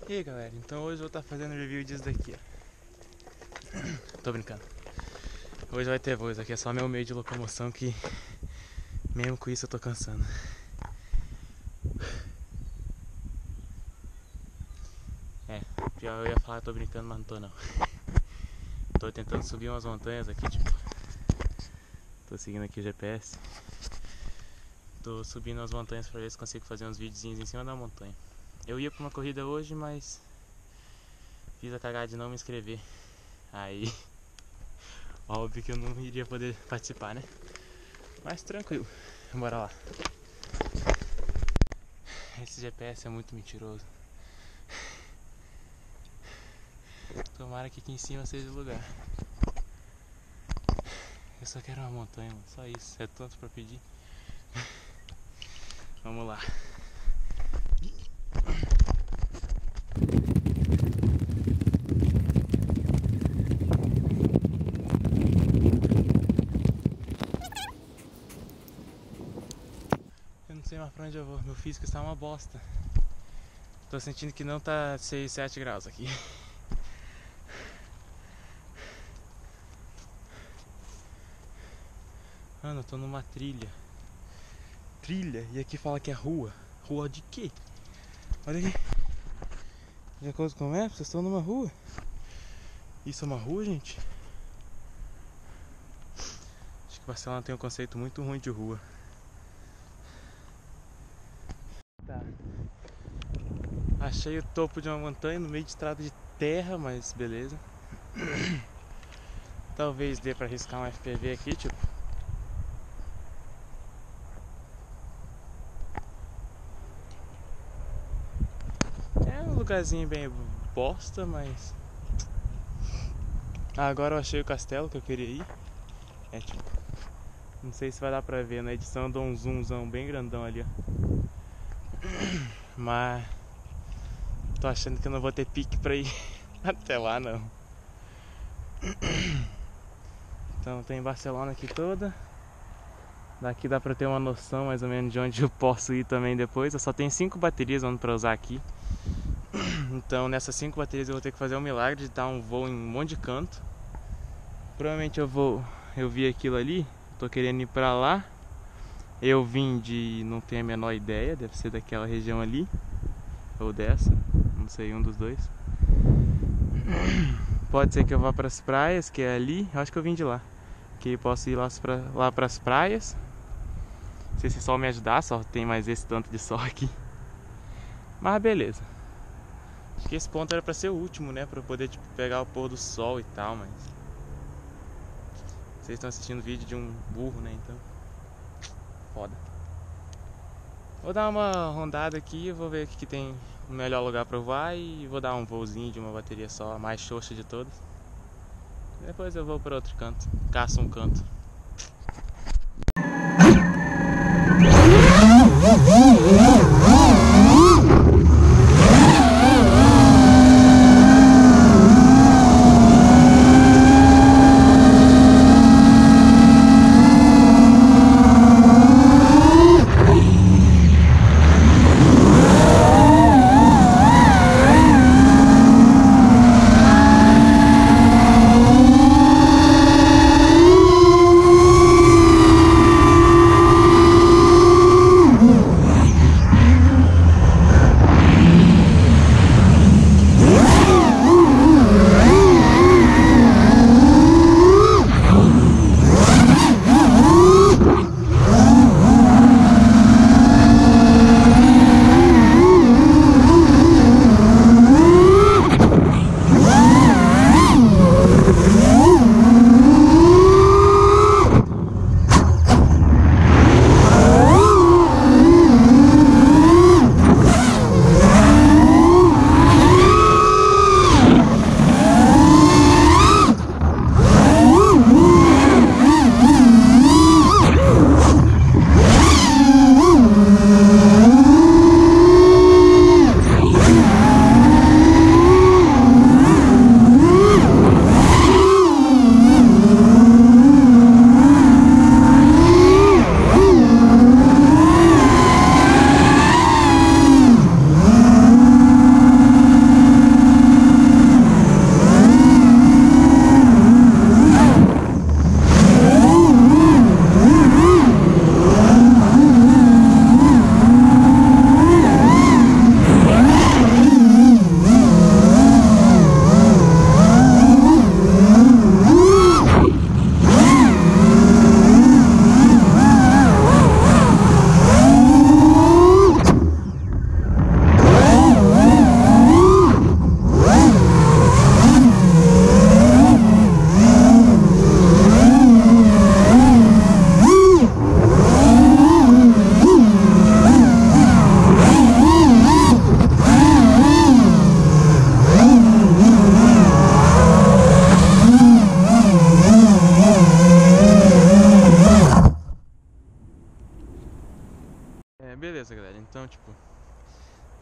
E aí galera, então hoje eu vou estar fazendo review disso daqui, ó. Tô brincando. Hoje vai ter voo, isso aqui é só meu meio de locomoção que mesmo com isso eu tô cansando. Pior eu ia falar que tô brincando, mas não tô não. Tô tentando subir umas montanhas aqui, tipo. Tô seguindo aqui o GPS. Tô subindo as montanhas pra ver se consigo fazer uns videozinhos em cima da montanha. Eu ia pra uma corrida hoje, mas fiz a cagada de não me inscrever. Aí, óbvio que eu não iria poder participar, né? Mas tranquilo, bora lá. Esse GPS é muito mentiroso. Tomara que aqui em cima seja o lugar. Eu só quero uma montanha, mano. Só isso, é tanto pra pedir. Vamos lá. Eu não sei mais pra onde eu vou, meu físico está uma bosta. Tô sentindo que não tá 6, 7 graus aqui. Mano, eu tô numa trilha. Trilha? E aqui fala que é rua. Rua de quê? Olha aqui. De acordo com o mapa, vocês estão numa rua. Isso é uma rua, gente? Acho que Barcelona tem um conceito muito ruim de rua. Tá. Achei o topo de uma montanha no meio de estrada de terra, mas beleza. Talvez dê pra arriscar um FPV aqui, tipo. É um lugarzinho bem bosta, mas... agora eu achei o castelo que eu queria ir. É tipo... não sei se vai dar pra ver, na edição eu dou um zoomzão bem grandão ali, ó. Mas... tô achando que eu não vou ter pique pra ir até lá, não. Então tem Barcelona aqui toda. Daqui dá pra ter uma noção mais ou menos de onde eu posso ir também depois. Eu só tenho 5 baterias pra usar aqui. Então nessas 5 baterias eu vou ter que fazer um milagre de dar um voo em um monte de canto. Provavelmente eu vi aquilo ali, tô querendo ir pra lá. Eu vim de... não tenho a menor ideia, deve ser daquela região ali. Ou dessa, não sei, um dos dois. Pode ser que eu vá pras praias, que é ali. Eu acho que eu vim de lá. Que eu posso ir lá pras praias. Não sei se o sol me ajudar, só tem mais esse tanto de sol aqui. Mas beleza. Acho que esse ponto era pra ser o último, né? Pra eu poder tipo, pegar o pôr do sol e tal, mas... vocês estão assistindo vídeo de um burro, né? Então... foda. Vou dar uma rondada aqui, vou ver o que tem o melhor lugar pra eu voar. E vou dar um voozinho de uma bateria só, a mais xoxa de todas. Depois eu vou para outro canto, caço um canto.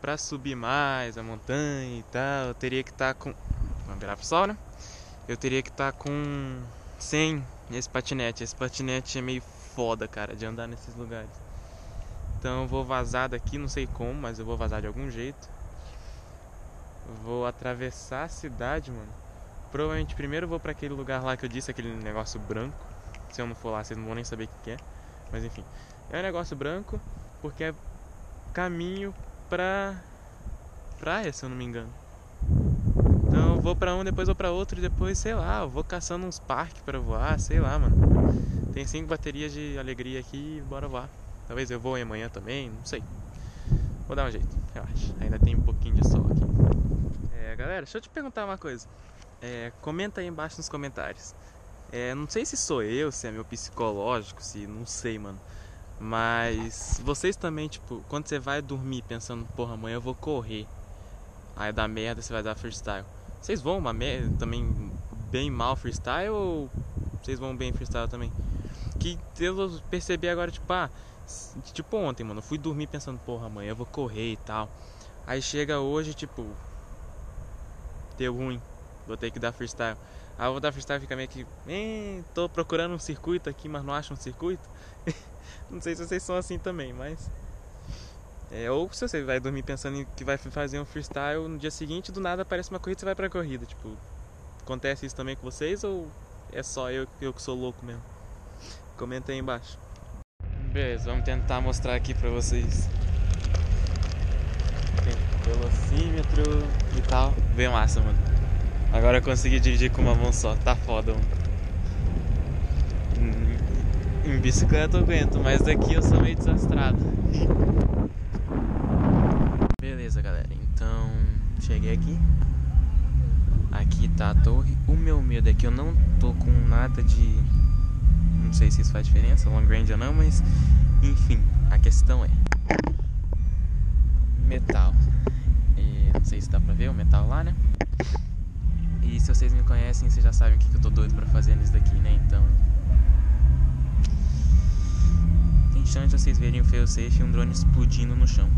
pra subir mais a montanha e tal, eu teria que estar com... Vamos virar pro sol, né? Eu teria que estar com 100 esse patinete. Esse patinete é meio foda, cara, de andar nesses lugares. Então eu vou vazar daqui, não sei como, mas eu vou vazar de algum jeito. Vou atravessar a cidade, mano. Provavelmente primeiro eu vou pra aquele lugar lá que eu disse, aquele negócio branco. Se eu não for lá, vocês não vão nem saber o que é. Mas enfim, é um negócio branco porque é caminho pra praia, se eu não me engano. Então eu vou pra um, depois vou pra outro e depois, sei lá, eu vou caçando uns parques pra voar, sei lá, mano. Tem 5 baterias de alegria aqui e bora voar. Talvez eu voe amanhã também, não sei. Vou dar um jeito, relaxa. Ainda tem um pouquinho de sol aqui. Galera, deixa eu te perguntar uma coisa. Comenta aí embaixo nos comentários. Não sei se sou eu, se é meu psicológico, se não sei, mano. Mas vocês também, tipo, quando você vai dormir pensando, porra, amanhã eu vou correr. Aí dá merda, você vai dar freestyle. Vocês vão uma merda também bem mal freestyle ou vocês vão bem freestyle também? Que eu percebi agora, tipo ontem, mano, eu fui dormir pensando, porra, amanhã eu vou correr e tal. Aí chega hoje, tipo, deu ruim, vou ter que dar freestyle. Aí eu vou dar freestyle e fica meio que, tô procurando um circuito aqui, mas não acho um circuito. Não sei se vocês são assim também, mas... ou se você vai dormir pensando em que vai fazer um freestyle, no dia seguinte, do nada aparece uma corrida e você vai pra corrida. Tipo, acontece isso também com vocês ou é só eu que sou louco mesmo? Comenta aí embaixo. Beleza, vamos tentar mostrar aqui pra vocês. Tem velocímetro e tal. Bem massa, mano. Agora eu consegui dirigir com uma mão só, tá foda, mano. Em bicicleta eu aguento, mas daqui eu sou meio desastrado. Beleza, galera, então cheguei aqui. Aqui tá a torre. O meu medo é que eu não tô com nada de... Não sei se isso faz diferença, long range ou não, mas... Enfim, a questão é... metal. Não sei se dá pra ver o metal lá, né? E se vocês me conhecem, vocês já sabem o que eu tô doido pra fazer nisso daqui, né? Então... tem chance de vocês verem o fail-safe e um drone explodindo no chão.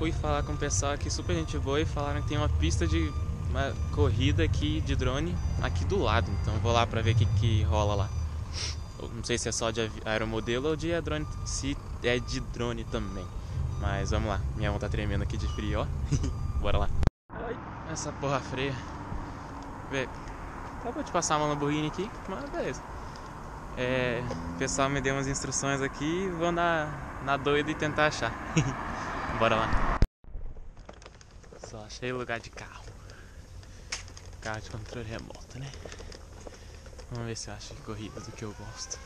fui falar com o pessoal aqui, super gente boa, e falaram que tem uma pista de uma corrida aqui de drone aqui do lado. Então vou lá pra ver o que rola lá. Não sei se é só de aeromodelo ou de drone, se é de drone também. Mas vamos lá, minha mão tá tremendo aqui de frio, ó. Bora lá. Ai, essa porra freia. Vê, acabou de passar uma Lamborghini aqui, mas beleza. O pessoal me deu umas instruções aqui, vou na doida e tentar achar. Bora lá. Só achei lugar de carro. Carro de controle remoto, né? Vamos ver se eu acho corrida do que eu gosto.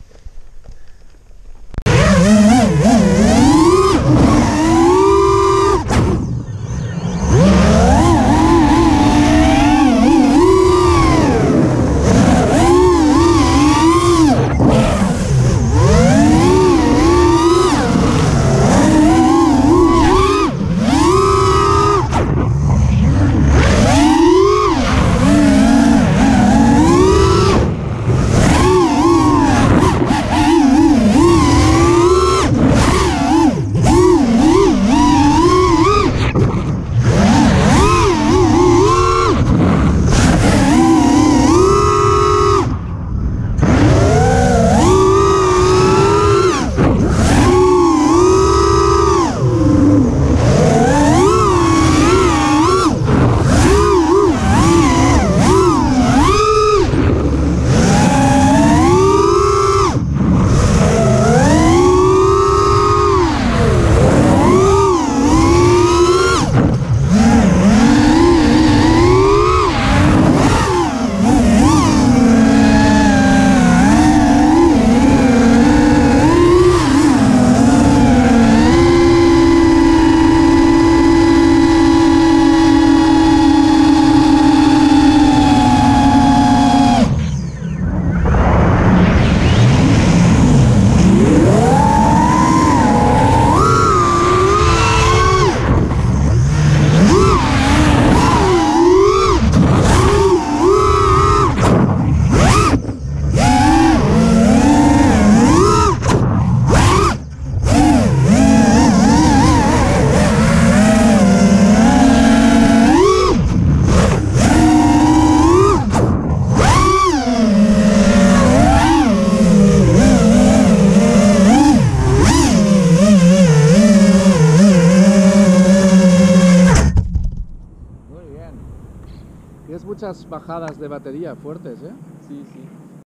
Muchas bajadas de batería fuertes, ¿eh? Sim, sim.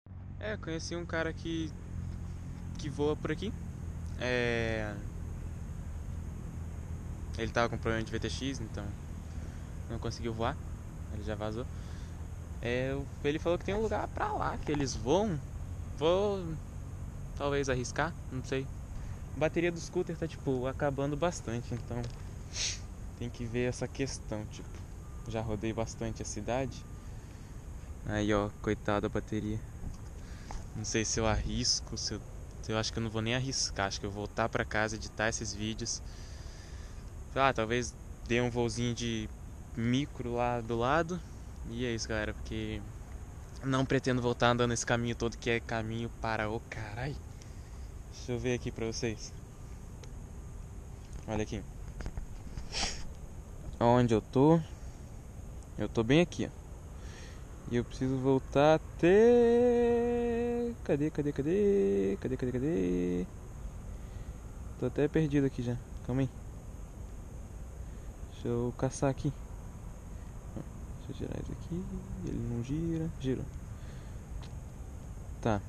Conheci um cara que voa por aqui. Ele tava com problema de VTX, então não conseguiu voar. Ele já vazou. Ele falou que tem um lugar pra lá que eles voam. Vou talvez arriscar, não sei. A bateria do scooter tá tipo acabando bastante, então tem que ver essa questão, tipo. Já rodei bastante a cidade. Aí ó, coitada da bateria. Não sei se eu arrisco, eu acho que eu não vou nem arriscar. Acho que eu vou voltar pra casa, editar esses vídeos. Talvez dê um voozinho de micro lá do lado. E é isso, galera, porque não pretendo voltar andando esse caminho todo, que é caminho para o carai. Deixa eu ver aqui pra vocês. Olha aqui onde eu tô. Eu tô bem aqui, ó. E eu preciso voltar até... Cadê? Tô até perdido aqui já. Calma aí. Deixa eu caçar aqui. Deixa eu girar isso aqui. Ele não gira. Girou. Tá.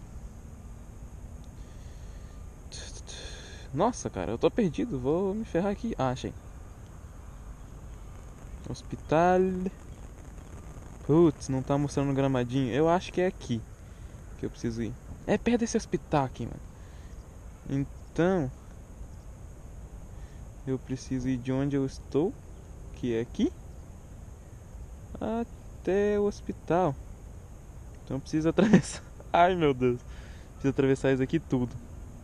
Nossa, cara, eu tô perdido. Vou me ferrar aqui. Ah, achei. Hospital. Putz, não tá mostrando o gramadinho. Eu acho que é aqui que eu preciso ir. É perto desse hospital aqui, mano. Então eu preciso ir de onde eu estou, que é aqui, até o hospital. Então eu preciso atravessar. Ai, meu Deus. Preciso atravessar isso aqui tudo.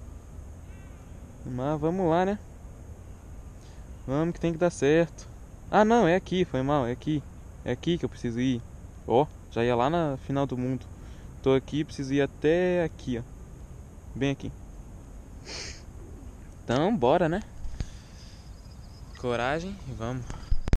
Mas vamos lá, né? Vamos que tem que dar certo. Ah, não, é aqui, foi mal, é aqui. É aqui que eu preciso ir. Ó, já ia lá na final do mundo. Tô aqui, preciso ir até aqui, ó. Bem aqui. Então, bora, né? Coragem e vamos.